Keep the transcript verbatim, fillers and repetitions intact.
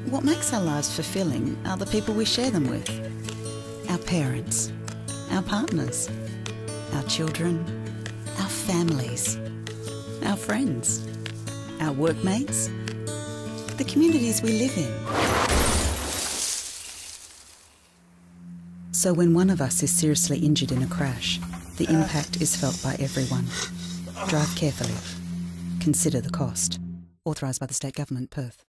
What makes our lives fulfilling are the people we share them with. Our parents, our partners, our children, our families, our friends, our workmates, the communities we live in. So when one of us is seriously injured in a crash, the impact is felt by everyone. Drive carefully. Consider the cost. Authorised by the State Government, Perth.